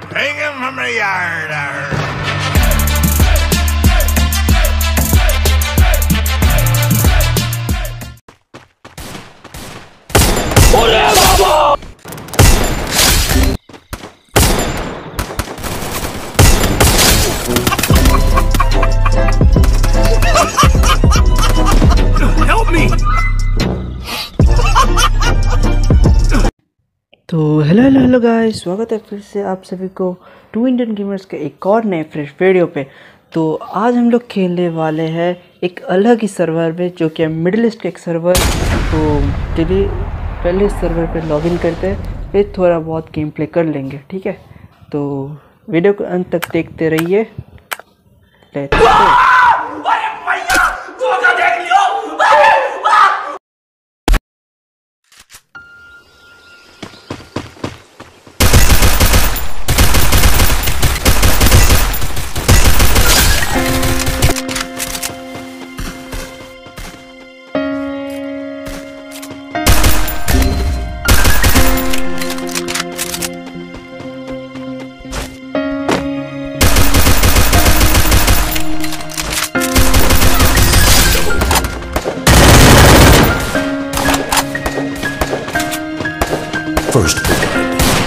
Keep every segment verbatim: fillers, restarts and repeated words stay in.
Hang him from the yard. Help me! तो hello hello hello guys, स्वागत है फिर से आप सभी को टू इंडियन गेमर्स के एक और नए फ्रेश वीडियो पे। तो आज हम लोग खेलने वाले हैं एक अलग ही सर्वर में, जो कि है मिडिल ईस्ट का एक सर्वर। तो चलिए पहले इस सर्वर पे लॉगिन करते हैं, फिर थोड़ा बहुत गेम प्ले कर लेंगे, ठीक है। तो वीडियो को अंत तक देखते रहिए। Let's go. First blood.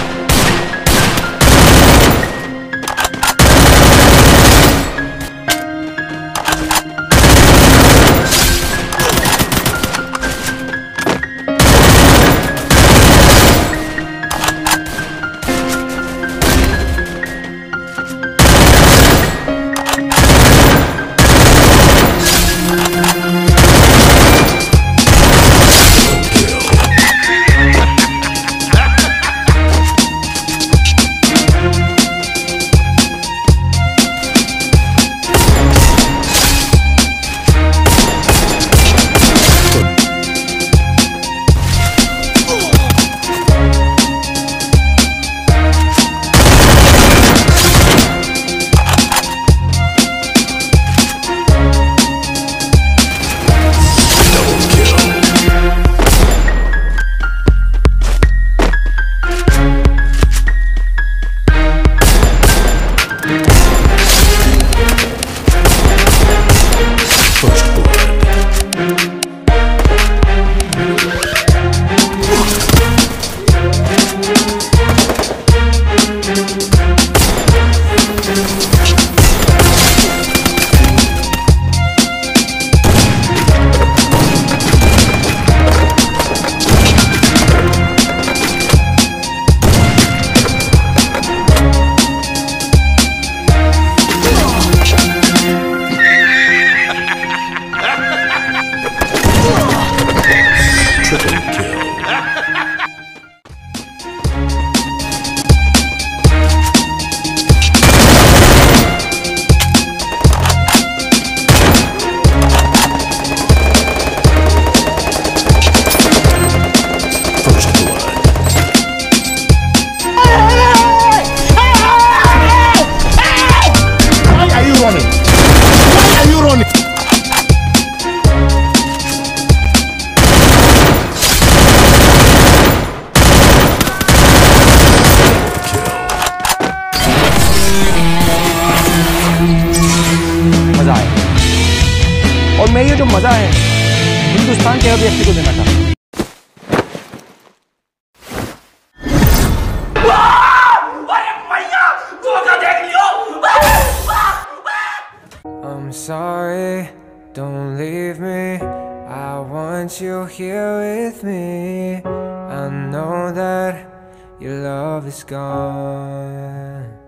मजा आया, और मैं ये जो मजा है हिंदुस्तान के हर व्यक्ति को देना चाहता हूँ। I'm sorry, don't leave me. I want you here with me. I know that your love is gone.